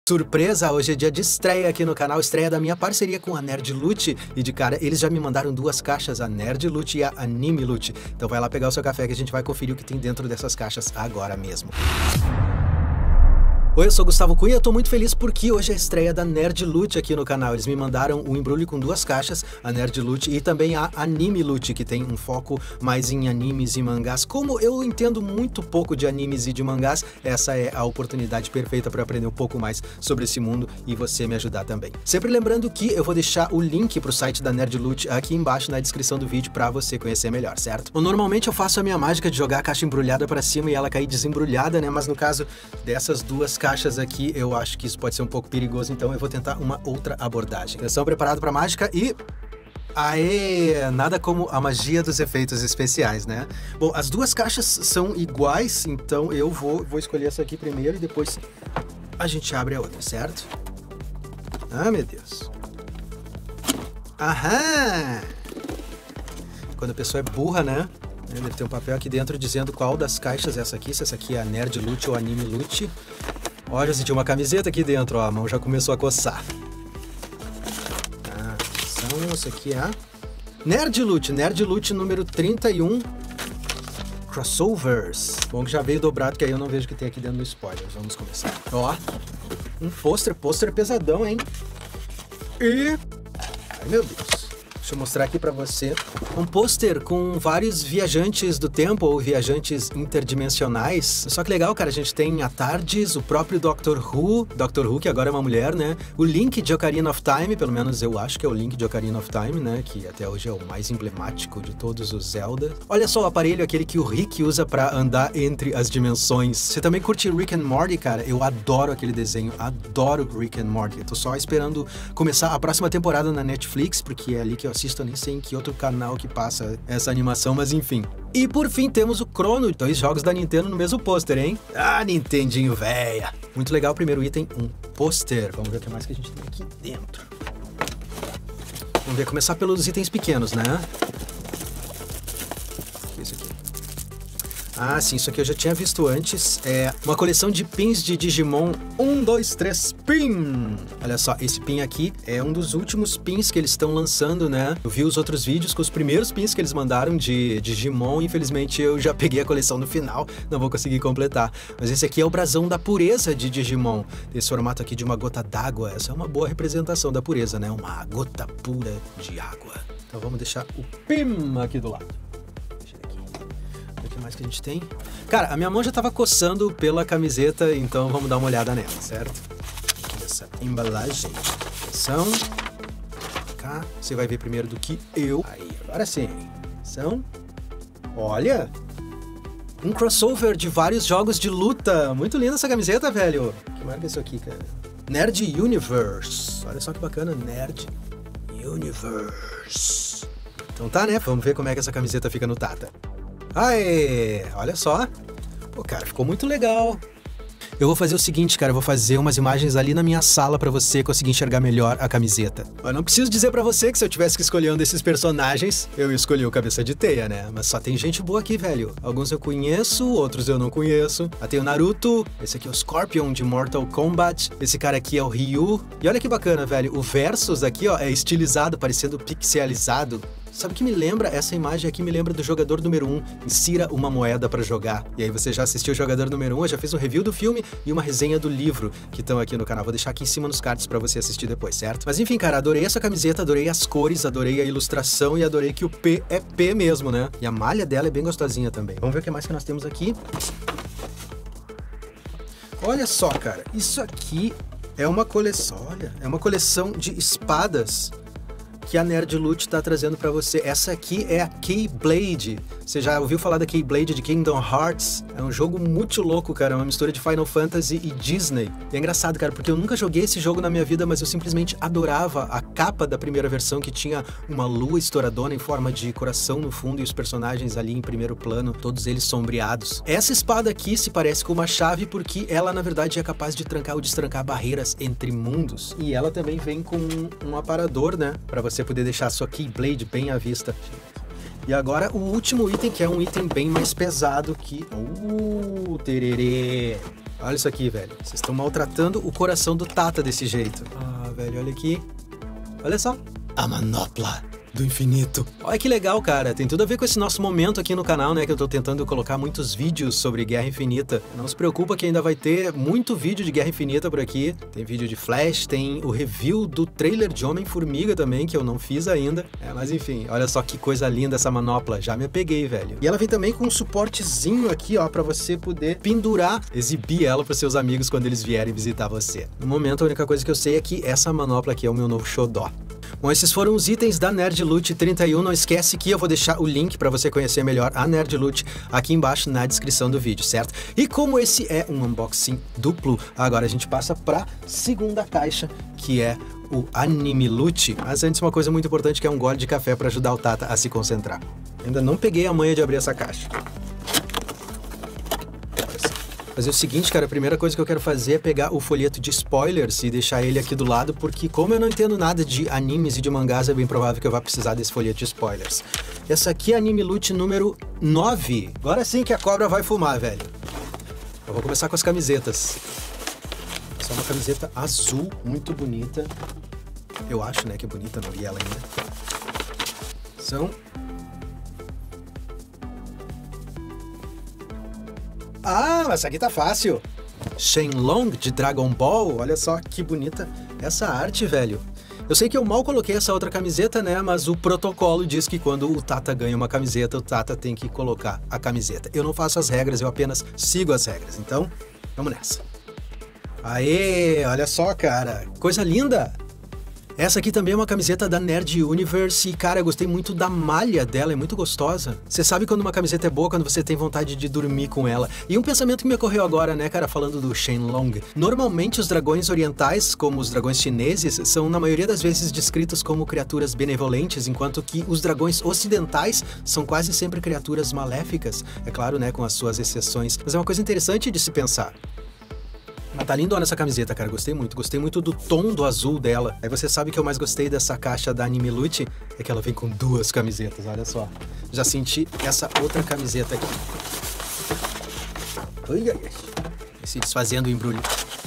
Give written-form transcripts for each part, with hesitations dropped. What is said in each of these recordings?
Surpresa, hoje é dia de estreia aqui no canal, estreia da minha parceria com a Nerd Loot. E de cara, eles já me mandaram duas caixas, a Nerd Loot e a Anime Loot. Então vai lá pegar o seu café que a gente vai conferir o que tem dentro dessas caixas agora mesmo. Oi, eu sou o Gustavo Cunha e eu tô muito feliz porque hoje é a estreia da Nerd Loot aqui no canal. Eles me mandaram um embrulho com duas caixas, a Nerd Loot e também a Anime Loot, que tem um foco mais em animes e mangás. Como eu entendo muito pouco de animes e de mangás, essa é a oportunidade perfeita para aprender um pouco mais sobre esse mundo e você me ajudar também. Sempre lembrando que eu vou deixar o link pro site da Nerd Loot aqui embaixo na descrição do vídeo para você conhecer melhor, certo? Normalmente eu faço a minha mágica de jogar a caixa embrulhada para cima e ela cair desembrulhada, né? Mas no caso dessas duas caixas aqui, eu acho que isso pode ser um pouco perigoso, então eu vou tentar uma outra abordagem. Atenção, preparado para mágica e... Aê! Nada como a magia dos efeitos especiais, né? Bom, as duas caixas são iguais, então eu vou escolher essa aqui primeiro e depois a gente abre a outra, certo? Ah, meu Deus. Aham! Quando a pessoa é burra, né? Deve ter um papel aqui dentro dizendo qual das caixas é essa aqui, se essa aqui é a Nerd Loot ou a Anime Loot. Ó, já senti uma camiseta aqui dentro, ó, a mão já começou a coçar. Isso aqui é a Nerd Loot número 31, Crossovers. Bom que já veio dobrado, que aí eu não vejo o que tem aqui dentro do spoiler. Vamos começar. Ó, um pôster pesadão, hein? E... ai, meu Deus. Deixa eu mostrar aqui pra você. Um pôster com vários viajantes do tempo ou viajantes interdimensionais. Só que legal, cara, a gente tem a TARDIS, o próprio Doctor Who, que agora é uma mulher, né? O Link de Ocarina of Time, pelo menos eu acho que é o Link de Ocarina of Time, né? Que até hoje é o mais emblemático de todos os Zelda. Olha só o aparelho, aquele que o Rick usa pra andar entre as dimensões. Você também curte Rick and Morty, cara? Eu adoro aquele desenho, adoro Rick and Morty. Tô só esperando começar a próxima temporada na Netflix, porque é ali que eu assisto, eu nem sei em que outro canal que passa essa animação, mas enfim. E por fim temos o Chrono, 2 jogos da Nintendo no mesmo pôster, hein? Ah, Nintendinho véia! Muito legal, o primeiro item, um pôster. Vamos ver o que mais que a gente tem aqui dentro. Vamos ver, começar pelos itens pequenos, né? O que é isso aqui? Ah, sim, isso aqui eu já tinha visto antes. É uma coleção de pins de Digimon 1, 2, 3, pin! Olha só, esse pin aqui é um dos últimos pins que eles estão lançando, né? Eu vi os outros vídeos com os primeiros pins que eles mandaram de Digimon. Infelizmente eu já peguei a coleção no final, não vou conseguir completar. Mas esse aqui é o brasão da pureza de Digimon. Esse formato aqui de uma gota d'água, essa é uma boa representação da pureza, né? Uma gota pura de água. Então vamos deixar o pin aqui do lado. O que mais que a gente tem? Cara, a minha mão já tava coçando pela camiseta, então vamos dar uma olhada nela, certo? Essa embalagem. Atenção. Cá. Você vai ver primeiro do que eu. Aí, agora sim. Atenção. Olha! Um crossover de vários jogos de luta. Muito linda essa camiseta, velho. Que marca é isso aqui, cara? Nerd Universe. Olha só que bacana. Nerd Universe. Então tá, né? Vamos ver como é que essa camiseta fica no Tata. Aê! Olha só. Pô, cara, ficou muito legal. Eu vou fazer o seguinte, cara, eu vou fazer umas imagens ali na minha sala pra você conseguir enxergar melhor a camiseta. Eu não preciso dizer pra você que se eu tivesse que escolher um desses personagens, eu escolhi o Cabeça de Teia, né? Mas só tem gente boa aqui, velho. Alguns eu conheço, outros eu não conheço. Tem o Naruto, esse aqui é o Scorpion de Mortal Kombat, esse cara aqui é o Ryu. E olha que bacana, velho, o Versus aqui, ó, é estilizado, parecendo pixelizado. Sabe o que me lembra? Essa imagem aqui me lembra do jogador número 1, insira uma moeda pra jogar. E aí você já assistiu o jogador número 1, eu já fiz um review do filme e uma resenha do livro que estão aqui no canal. Vou deixar aqui em cima nos cards pra você assistir depois, certo? Mas enfim, cara, adorei essa camiseta, adorei as cores, adorei a ilustração e adorei que o P é P mesmo, né? E a malha dela é bem gostosinha também. Vamos ver o que mais que nós temos aqui. Olha só, cara, isso aqui é uma coleção, olha, é uma coleção de espadas que a Nerd Loot tá trazendo pra você. Essa aqui é a Keyblade. Você já ouviu falar da Keyblade de Kingdom Hearts? É um jogo muito louco, cara. É uma mistura de Final Fantasy e Disney. E é engraçado, cara, porque eu nunca joguei esse jogo na minha vida, mas eu simplesmente adorava a capa da primeira versão, que tinha uma lua estouradona em forma de coração no fundo e os personagens ali em primeiro plano, todos eles sombreados. Essa espada aqui se parece com uma chave porque ela, na verdade, é capaz de trancar ou destrancar barreiras entre mundos. E ela também vem com um aparador, né? Pra você poder deixar a sua Keyblade bem à vista. E agora o último item, que é um item bem mais pesado que... tererê! Olha isso aqui, velho. Vocês estão maltratando o coração do Tata desse jeito. Ah, velho, olha aqui. Olha só. A manopla do infinito. Olha que legal, cara. Tem tudo a ver com esse nosso momento aqui no canal, né? Que eu tô tentando colocar muitos vídeos sobre Guerra Infinita. Não se preocupa que ainda vai ter muito vídeo de Guerra Infinita por aqui. Tem vídeo de Flash, tem o review do trailer de Homem-Formiga também, que eu não fiz ainda. Mas enfim, olha só que coisa linda essa manopla. Já me apeguei, velho. E ela vem também com um suportezinho aqui, ó, pra você poder pendurar, exibir ela pros seus amigos quando eles vierem visitar você. No momento, a única coisa que eu sei é que essa manopla aqui é o meu novo xodó. Bom, esses foram os itens da Nerd Loot 31. Não esquece que eu vou deixar o link para você conhecer melhor a Nerd Loot aqui embaixo na descrição do vídeo, certo? E como esse é um unboxing duplo, agora a gente passa para segunda caixa, que é o Anime Loot. Mas antes, uma coisa muito importante, que é um gole de café para ajudar o Tata a se concentrar. Ainda não peguei a manha de abrir essa caixa. Fazer o seguinte, cara, a primeira coisa que eu quero fazer é pegar o folheto de spoilers e deixar ele aqui do lado, porque como eu não entendo nada de animes e de mangás, é bem provável que eu vá precisar desse folheto de spoilers. Essa aqui é a Anime Loot número 9. Agora sim que a cobra vai fumar, velho. Eu vou começar com as camisetas. Essa é uma camiseta azul, muito bonita. Eu acho, né, que é bonita, não vi ela ainda. São... Ah, mas essa aqui tá fácil. Shenlong de Dragon Ball, olha só que bonita essa arte, velho. Eu sei que eu mal coloquei essa outra camiseta, né, mas o protocolo diz que quando o Tata ganha uma camiseta, o Tata tem que colocar a camiseta. Eu não faço as regras, eu apenas sigo as regras, então vamos nessa. Aê, olha só, cara, coisa linda. Essa aqui também é uma camiseta da Nerd Universe e, cara, eu gostei muito da malha dela, é muito gostosa. Você sabe quando uma camiseta é boa, quando você tem vontade de dormir com ela. E um pensamento que me ocorreu agora, né, cara, falando do Shenlong. Normalmente os dragões orientais, como os dragões chineses, são na maioria das vezes descritos como criaturas benevolentes, enquanto que os dragões ocidentais são quase sempre criaturas maléficas. É claro, né, com as suas exceções. Mas é uma coisa interessante de se pensar. Mas tá lindona essa camiseta, cara, gostei muito do tom do azul dela. Aí você sabe que eu mais gostei dessa caixa da Anime Loot, é que ela vem com duas camisetas, olha só. Já senti essa outra camiseta aqui. Ai, ai, ai. Se desfazendo o embrulho.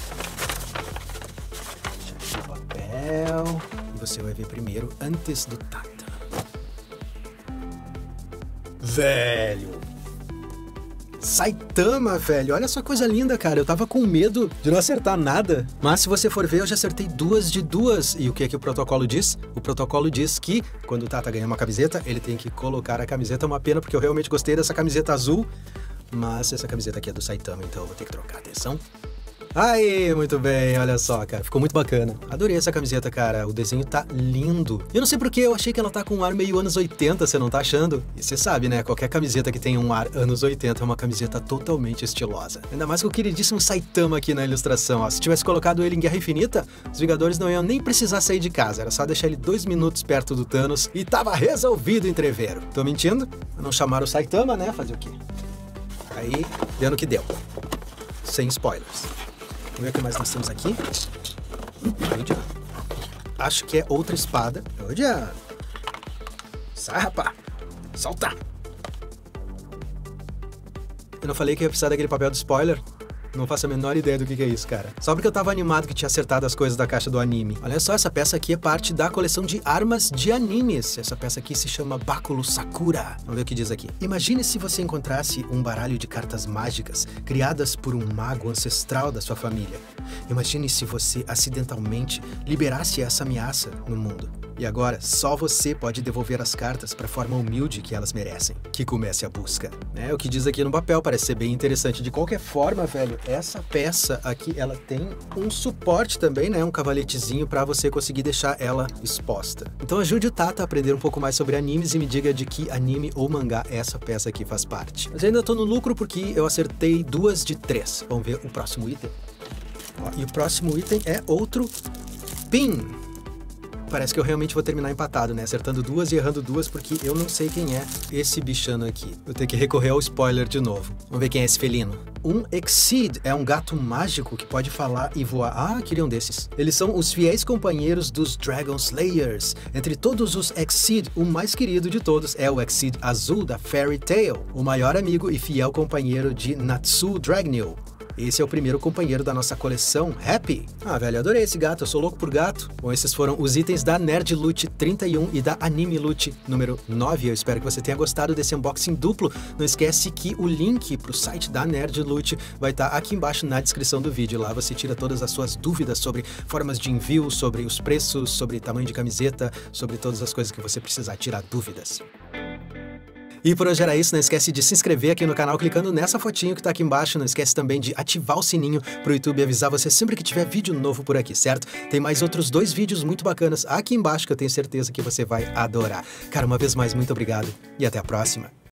Deixa aqui o papel. E você vai ver primeiro, antes do Tata. Velho! Saitama, velho, olha só que coisa linda, cara. Eu tava com medo de não acertar nada, mas se você for ver, eu já acertei 2 de 2. E o que é que o protocolo diz? O protocolo diz que quando o Tata ganha uma camiseta, ele tem que colocar a camiseta. É uma pena, porque eu realmente gostei dessa camiseta azul, mas essa camiseta aqui é do Saitama, então eu vou ter que trocar. Atenção. Aí, muito bem, olha só, cara, ficou muito bacana. Adorei essa camiseta, cara, o desenho tá lindo. Eu não sei porque, eu achei que ela tá com um ar meio anos 80, você não tá achando? E você sabe, né, qualquer camiseta que tem um ar anos 80 é uma camiseta totalmente estilosa. Ainda mais com o queridíssimo Saitama aqui na ilustração, ó. Se tivesse colocado ele em Guerra Infinita, os Vingadores não iam nem precisar sair de casa, era só deixar ele 2 minutos perto do Thanos e tava resolvido o entreveiro. Tô mentindo? Não chamaram o Saitama, né, fazer o quê? Aí, deu no que deu. Sem spoilers. Vamos ver o que mais nós temos aqui. Acho que é outra espada. Olha! Sai, rapá! Solta! Eu não falei que ia precisar daquele papel de spoiler? Não faço a menor ideia do que é isso, cara. Só porque eu tava animado que tinha acertado as coisas da caixa do anime. Olha só, essa peça aqui é parte da coleção de armas de animes. Essa peça aqui se chama Báculo Sakura. Vamos ver o que diz aqui. Imagine se você encontrasse um baralho de cartas mágicas criadas por um mago ancestral da sua família. Imagine se você acidentalmente liberasse essa ameaça no mundo. E agora, só você pode devolver as cartas para a forma humilde que elas merecem. Que comece a busca. É o que diz aqui no papel, parece ser bem interessante. De qualquer forma, velho, essa peça aqui, ela tem um suporte também, né? Um cavaletezinho para você conseguir deixar ela exposta. Então ajude o Tata a aprender um pouco mais sobre animes e me diga de que anime ou mangá essa peça aqui faz parte. Mas ainda tô no lucro porque eu acertei 2 de 3. Vamos ver o próximo item. Ó, e o próximo item é outro pin. Parece que eu realmente vou terminar empatado, né? Acertando 2 e errando 2, porque eu não sei quem é esse bichano aqui. Vou ter que recorrer ao spoiler de novo. Vamos ver quem é esse felino. Um Exceed é um gato mágico que pode falar e voar. Ah, queria um desses. Eles são os fiéis companheiros dos Dragon Slayers. Entre todos os Exceed, o mais querido de todos é o Exceed azul da Fairy Tail, o maior amigo e fiel companheiro de Natsu Dragneel. Esse é o primeiro companheiro da nossa coleção, Happy. Ah, velho, adorei esse gato, eu sou louco por gato. Bom, esses foram os itens da Nerd Loot 31 e da Anime Loot número 9. Eu espero que você tenha gostado desse unboxing duplo. Não esquece que o link pro site da Nerd Loot vai estar aqui embaixo na descrição do vídeo. Lá você tira todas as suas dúvidas sobre formas de envio, sobre os preços, sobre tamanho de camiseta, sobre todas as coisas que você precisar tirar dúvidas. E por hoje era isso, não esquece de se inscrever aqui no canal clicando nessa fotinho que tá aqui embaixo, não esquece também de ativar o sininho pro YouTube avisar você sempre que tiver vídeo novo por aqui, certo? Tem mais outros 2 vídeos muito bacanas aqui embaixo que eu tenho certeza que você vai adorar. Cara, uma vez mais, muito obrigado e até a próxima!